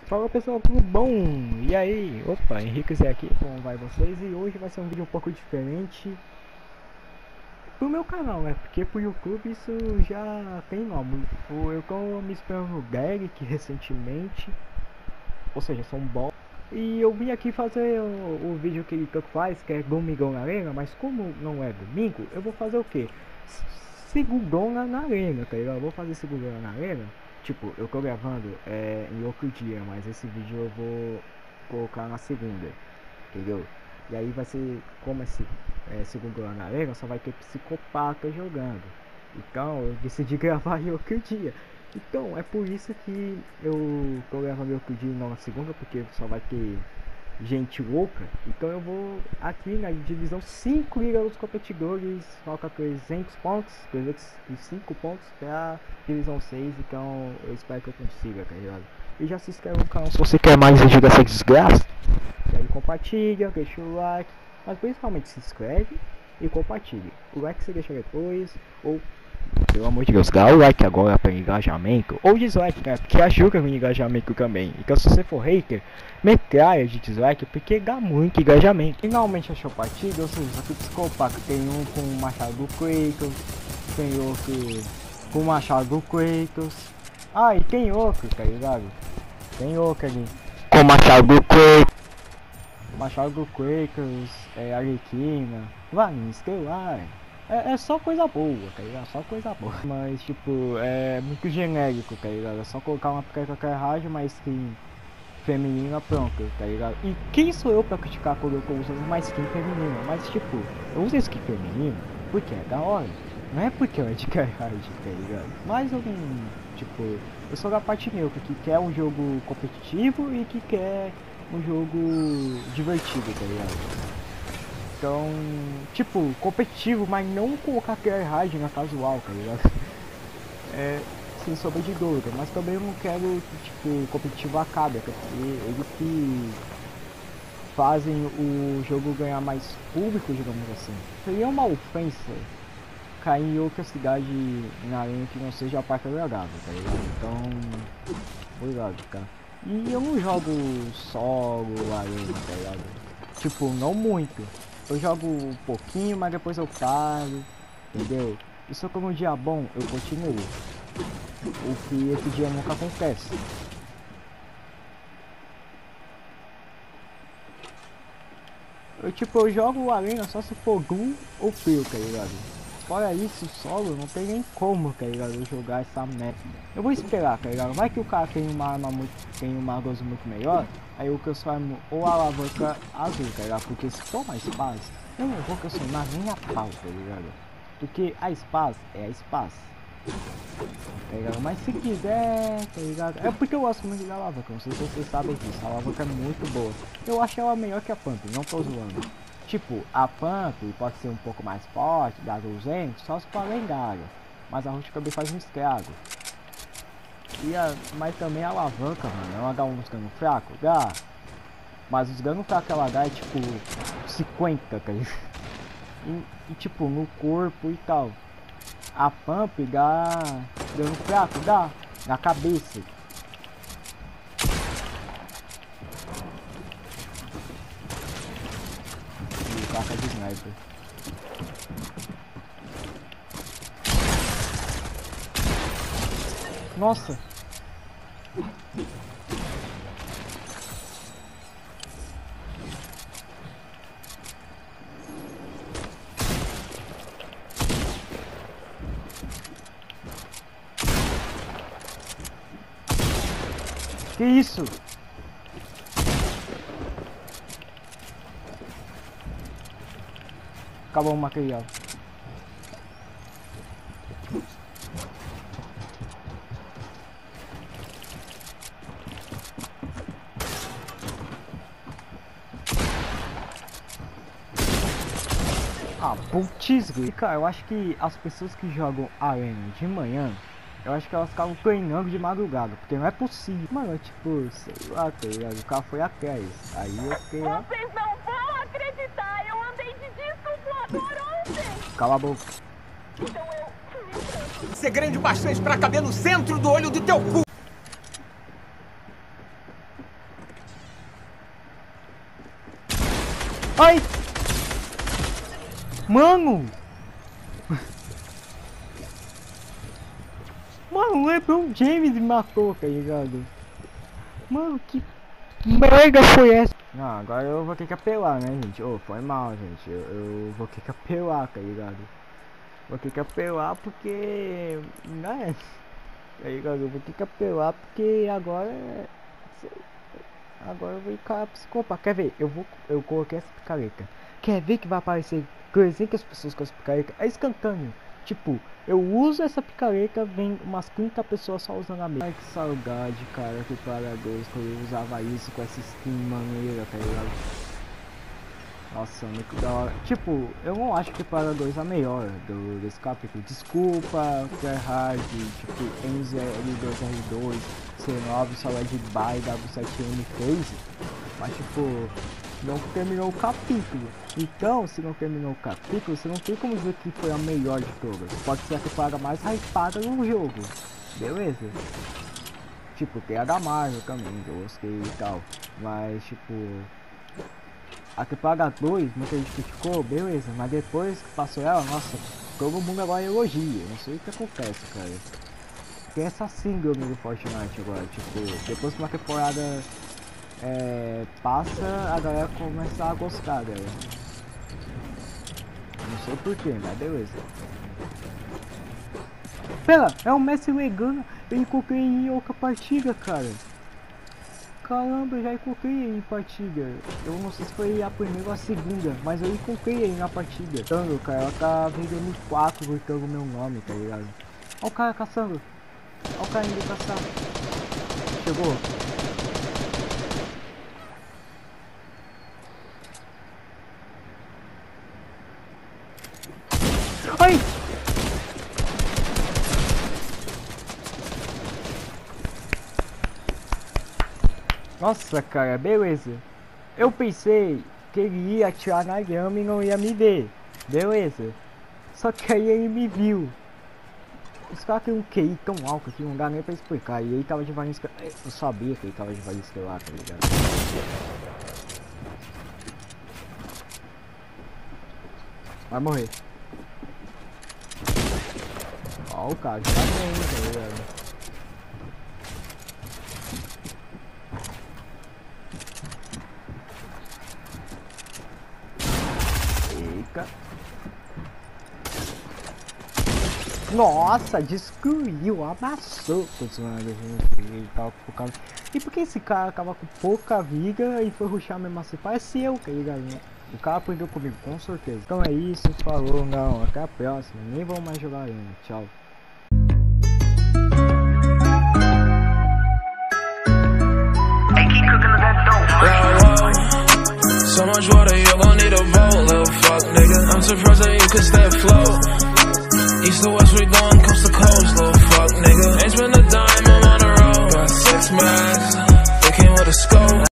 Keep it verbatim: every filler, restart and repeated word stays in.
Fala pessoal, tudo bom? E aí? Opa, Henrique Zé aqui, como vai vocês? E hoje vai ser um vídeo um pouco diferente pro meu canal, né? Porque pro YouTube isso já tem nome. Eu tô me esperando no Derek recentemente, ou seja, sou um bom. E eu vim aqui fazer o, o vídeo que ele tanto faz, que é Domingão na Arena, mas como não é domingo, eu vou fazer o quê? Segundona na Arena, tá ligado? Eu vou fazer segundona na Arena. Tipo, eu tô gravando é, em outro dia, mas esse vídeo eu vou colocar na segunda, entendeu? E aí vai ser, como esse é, segundona na Arena, só vai ter psicopata jogando. Então eu decidi gravar em outro dia. Então é por isso que eu tô gravando em outro dia e não na segunda, porque só vai ter gente louca. Então eu vou aqui na divisão cinco liga os competidores, falta trezentos pontos, trezentos e cinco pontos para divisão seis, então eu espero que eu consiga, tá ligado? E já se inscreve no canal se você quer mais vídeo dessa desgraça. E aí compartilha, deixa o like, mas principalmente se inscreve e compartilha. O like você deixa depois, ou pelo amor de Deus, dá o like agora para engajamento, ou dislike, né? Porque ajuda no engajamento também. Então se você for hater, metralha de dislike, porque dá muito engajamento. Finalmente achou partida, ou seja, aqui psicopata tem um com o machado do Kratos, tem outro com o machado do Kratos. Ah, e tem outro, tá ligado? Tem outro ali com o machado do Kratos. Machado do Kratos, é, Arlequina, Varinha Estelar. É, é só coisa boa, tá ligado? Só coisa boa. Mas, tipo, é muito genérico, tá ligado? É só colocar uma peca rádio, mas skin feminina, pronto, tá ligado? E quem sou eu pra criticar quando eu tô usando uma skin feminina? Mas, tipo, eu uso skin feminina porque é da hora. Não é porque ela é de caralho, tá ligado? Mas eu não, tipo, eu sou da parte neutra, que quer um jogo competitivo e que quer um jogo divertido, tá ligado? Então, tipo, competitivo, mas não colocar hard na casual, tá ligado? É, sem sombra de dúvida, mas também eu não quero que, tipo, competitivo acabe, porque eles que fazem o jogo ganhar mais público, digamos assim. Seria uma ofensa cair em outra cidade na arena que não seja a Parque Agradável, tá ligado? Então, obrigado, cara. E eu não jogo solo arena, tá ligado? Tipo, não muito. Eu jogo um pouquinho, mas depois eu paro, entendeu? E só que num dia bom, eu continuo. O que esse dia nunca acontece. Eu, tipo, eu jogo arena só se for Gloom ou Pio, tá ligado? Fora isso, solo, não tem nem como, tá ligado? Eu jogar essa merda. Eu vou esperar, tá ligado? Vai que o cara tem uma arma muito, tem uma gozo muito melhor, aí eu transformo ou a alavanca azul, tá ligado? Porque se for uma espada, eu não vou transformar nem a pau, tá ligado? Porque a espada é a espada. Tá ligado? Mas se quiser, tá ligado? É porque eu gosto muito da alavanca, não sei se vocês sabem disso. A alavanca é muito boa. Eu acho ela melhor que a Pump, não tô zoando. Tipo, a Pump pode ser um pouco mais forte, dá duzentos, só se for lendária. Mas a Rush também faz um estrago. E a, mas também a alavanca, mano, ela dá uns danos fracos? Dá. Mas os danos fracos que ela dá é tipo cinquenta, tá ligado? E, e tipo, no corpo e tal. A Pump dá dano fraco, dá na cabeça. E placa de sniper. Nossa! Que isso? Acabou o material. Ah, putz, cara, eu acho que as pessoas que jogam arena de manhã, eu acho que elas ficavam treinando de madrugada, porque não é possível. Mano, tipo, sei lá, tá ligado? O cara foi atrás. Aí eu fiquei, ó. Vocês não vão acreditar, eu andei de disco voador ontem. Cala a boca. Então eu... Ser grande bastante pra caber no centro do olho do teu cu. Ai! Mano! Mano, o LeBron James me matou, tá ligado? Mano, que merda foi essa? Não, agora eu vou ter que apelar, né, gente? Ô, oh, foi mal, gente. Eu, eu vou ter que apelar, tá ligado? Vou ter que apelar porque... né? Tá ligado? Eu vou ter que apelar porque agora... Agora eu vou encarar psicopata. Quer ver? Eu vou... Eu coloquei essa picareta. Quer ver que vai aparecer trezentas pessoas com essa picareta? É instantâneo. Tipo, eu uso essa picareta, vem umas trinta pessoas só usando a mesma. Ai, que saudade, cara, que para dois, quando eu usava isso com essa skin maneira, tá ligado? Nossa, muito da hora. Tipo, eu não acho que para dois é a melhor do, desse capítulo. Desculpa, Tryhard, tipo, M Z L dois R dois, C nove, Solid By, W sete M três, mas tipo... não terminou o capítulo. Então, se não terminou o capítulo, você não tem como dizer que foi a melhor de todas. Pode ser a temporada mais hypada no jogo. Beleza? Tipo, tem a da Marvel também, que eu gostei e tal. Mas, tipo... a temporada dois, muita gente criticou, beleza. Mas depois que passou ela, nossa, todo mundo agora elogia. Não sei o que acontece, cara. Tem essa síndrome do Fortnite agora. Tipo, depois que uma temporada... É, passa, a galera começa a gostar, galera. Não sei porquê, mas beleza. Pera, é o Messi Legana. Eu encontrei em outra partida, cara. Caramba, eu já encontrei ele em partida. Eu não sei se foi a primeira ou a segunda, mas eu encontrei ele na partida. Então, cara, ela tá vendendo quatro gritando o meu nome, tá ligado? Olha o cara caçando. Olha o cara indo caçar. Chegou. Ai! Nossa, cara, beleza. Eu pensei que ele ia atirar na grama e não ia me ver. Beleza. Só que aí ele me viu. Os caras têm um Q I tão alto que não dá nem pra explicar. E ele tava de varinha esquelar. Eu sabia que ele tava de varinha esquelar, tá ligado? Vai morrer. Ó, o cara já tá bem, tá ligado? Eita. Nossa, destruiu, amassou. Tô zoando, gente. Ele tava focado. E por que esse cara tava com pouca vida e foi rushar mesmo assim? Parece eu, tá ligado? O cara aprendeu comigo, com certeza. Então é isso, falou, não, até a próxima. Nem vamos mais jogar ainda. Tchau. So much water, you're gon' need a boat, little fuck nigga. I'm surprised that you could stay afloat. East to west, we going coast to coast, little fuck nigga. Ain't spend a dime, I'm on the road. Got six mags, they came with a scope.